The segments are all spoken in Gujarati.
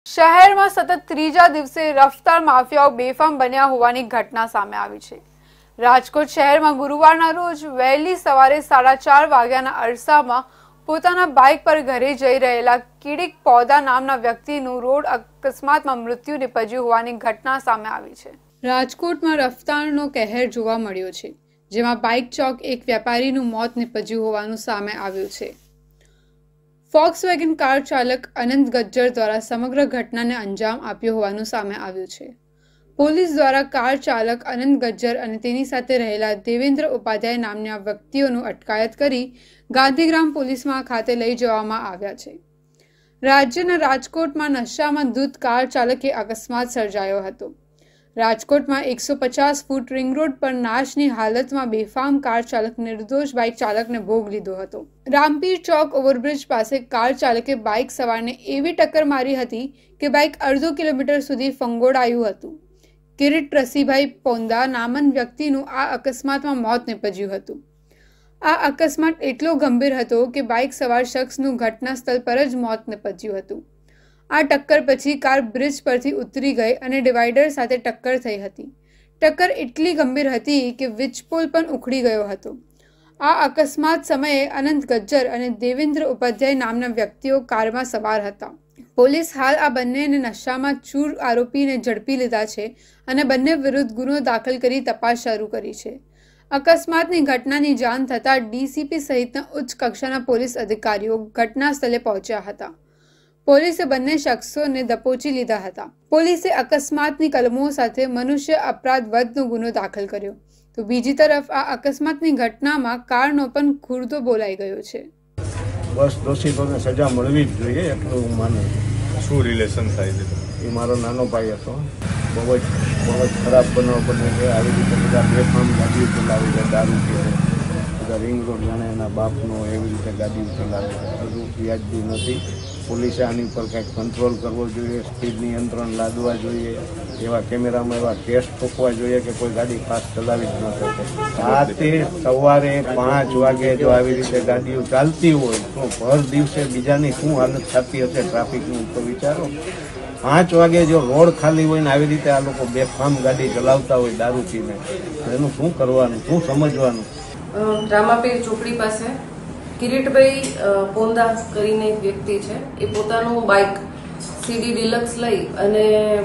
શહેરમાં સતત ત્રીજા દિવસે રફતાર માફિયાઓ બેફામ બન્યા હોવાની ઘટના સામે આવી છે। રાજકોટ શહેરમાં ગુરુવારના રોજ વહેલી સવારે 4:30 વાગ્યાના અરસામાં પોતાના બાઇક પર ઘરે જઈ રહેલા કિરીટ પૌદા નામના વ્યક્તિનું રોડ અકસ્માતમાં મૃત્યુ નિપજ્યું હોવાની ઘટના સામે આવી છે। રાજકોટમાં રફતારનો કહેર જોવા મળ્યો છે, જેમાં બાઇક ચોક એક વેપારીનું મોત નિપજ્યું હોવાનું સામે આવ્યું છે। ફોક્સવેગન કાર ચાલક અનંત ગજ્જર દ્વારા સમગ્ર ઘટનાને અંજામ આપ્યો હોવાનું સામે આવ્યું છે। પોલીસ દ્વારા કાર ચાલક અનંત ગજ્જર અને તેની સાથે રહેલા દેવેન્દ્ર ઉપાધ્યાય નામના વ્યક્તિઓનું અટકાયત કરી ગાંધીગ્રામ પોલીસમાં ખાતે લઈ જવામાં આવ્યા છે। રાજ્યના રાજકોટમાં નશામાં ધૂત કાર ચાલકે અકસ્માત સર્જાયો હતો। રાજકોટમાં 150 ફૂટ રિંગ રોડ પર નાશની હાલતમાં બેફામ કાર ચાલક નિર્દોષ બાઇક ચાલકને ભોગ લીધો હતો। રામપીર ચોક ઓવરબ્રિજ પાસે કાર ચાલકે બાઇક સવારને એવી ટક્કર મારી હતી કે બાઇક અડધો કિલોમીટર સુધી ફંગોળાયું હતું। કિરીટ રસીભાઈ પૌદા નામન વ્યક્તિનું આ અકસ્માતમાં મોત નીપજ્યું હતું। આ અકસ્માત એટલો ગંભીર હતો કે બાઇક સવાર શખ્સનું ઘટના સ્થળ પર જ મોત નીપજ્યું હતું। આ ટક્કર પછી કાર બ્રિજ પરથી ઉતરી ગઈ અને ડિવાઈડર સાથે ટક્કર થઈ હતી। ટક્કર એટલી ગંભીર હતી કે વીજપોલ પણ ઉખડી ગયો હતો। આ અકસ્માત સમયે અનંત ગજ્જર અને દેવેન્દ્ર ઉપાધ્યાય નામના વ્યક્તિઓ કારમાં સવાર હતા। પોલીસ હાલ આ બંનેને નશામાં ચૂર આરોપીને ઝડપી લીધા છે અને બંને વિરુદ્ધ ગુનો દાખલ કરી તપાસ શરૂ કરી છે। અકસ્માતની ઘટનાની જાણ થતાં ડીસીપી સહિતના ઉચ્ચ કક્ષાના પોલીસ અધિકારીઓ ઘટના સ્થળે પહોંચ્યા હતા। પોલીસે બંને શખ્સોને દબોચી લીધા હતા। પોલીસે અકસ્માતની કલમો સાથે મનુષ્ય અપરાધ વધનો ગુનો દાખલ કર્યો, તો બીજી તરફ આ અકસ્માતની ઘટનામાં કારનો પણ ખુરદો બોલાઈ ગયો છે। બસ દોષિતોને સજા મળવી જ જોઈએ એટલું હું માનું છું। શું રિલેશન થાય છે? એ મારો નાનો ભાઈ હતો। બહુ જ ખરાબ બનાવ બને છે। આવી રીતે બધા બેફામ ગાડીઓ ચલાવી છે, દારૂ પીએ, બધા રિંગ રોડ જાણે એના બાપનો એવી રીતે ગાડીઓ ચલાવે છે, હજુ વ્યાજબી નથી। પોલીસે આની ઉપર કંઈક કંટ્રોલ કરવો જોઈએ, સ્પીડ નિયંત્રણ લાદવા જોઈએ, એવા કેમેરામાં એવા ટેસ્ટ ઠોકવા જોઈએ કે કોઈ ગાડી ફાસ્ટ ચલાવી જ ન શકે। રાતે સવારે 5 વાગે જો આવી રીતે ગાડીઓ ચાલતી હોય તો ભર દિવસે બીજાની શું હાલત થતી હશે ટ્રાફિકની તો વિચારો। 5 વાગે જો રોડ ખાલી હોય ને આવી રીતે આ લોકો બેફામ ગાડી ચલાવતા હોય દારૂ પીને, એનું શું કરવાનું, શું સમજવાનું? રામાપીર ચોકડી પાસે કિરીટભાઈ પૌદા કરીને એક વ્યક્તિ છે, એ પોતાનું બાઇક સીડી ડિલક્સ લઈ અને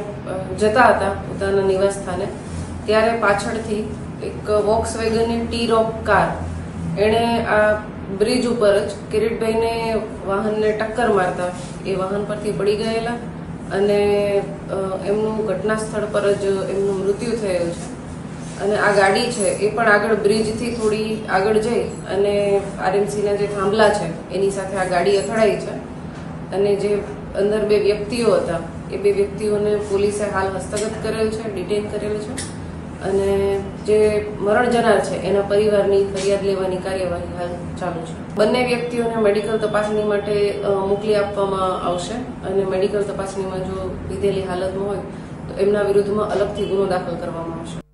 જતા હતા પોતાના નિવાસ સ્થાને, ત્યારે પાછળથી એક વોક્સવેગનની ટી-રોક કાર એણે આ બ્રિજ ઉપર જ કિરીટભાઈને વાહનને ટક્કર મારતા એ વાહન પરથી પડી ગયેલા અને એમનું ઘટના સ્થળ પર જ એમનું મૃત્યુ થયેલું છે। અને આ ગાડી છે એ પણ આગળ બ્રિજથી થોડી આગળ જઈ અને આરએમસીના જે થાંભલા છે એની સાથે આ ગાડી અથડાઈ છે અને જે અંદર 2 વ્યક્તિઓ હતા એ 2 વ્યક્તિઓને પોલીસે હાલ હસ્તગત કરેલ છે, ડિટેન કરેલ છે અને જે મરણ જનાર છે એના પરિવારની ફરિયાદ લેવાની કાર્યવાહી હાલ ચાલુ છે। બંને વ્યક્તિઓને મેડિકલ તપાસણી માટે મોકલી આપવામાં આવશે અને મેડિકલ તપાસણીમાં જો લીધેલી હાલતમાં હોય તો એમના વિરુદ્ધમાં અલગથી ગુનો દાખલ કરવામાં આવશે।